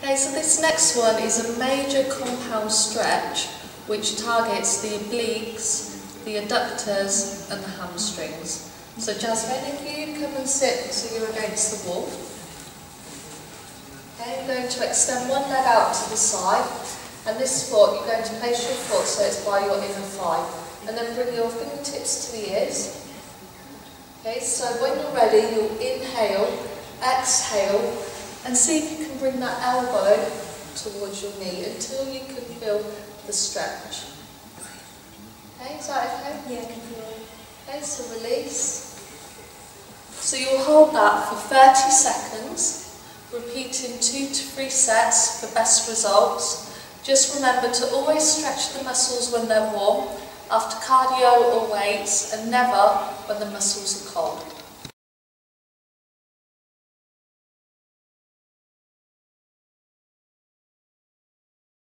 Okay, so this next one is a major compound stretch which targets the obliques, the adductors and the hamstrings. So Jasmine, if you come and sit so you're against the wall. Okay, you're going to extend one leg out to the side, and this foot, you're going to place your foot so it's by your inner thigh, and then bring your fingertips to the ears. Okay, so when you're ready, you'll inhale, exhale, and see if you can bring that elbow towards your knee until you can feel the stretch. Okay, is that okay? Yeah, I can feel it. Okay, so release. So you'll hold that for 30 seconds, repeating 2 to 3 sets for best results. Just remember to always stretch the muscles when they're warm, after cardio or weights, and never when the muscles are cold.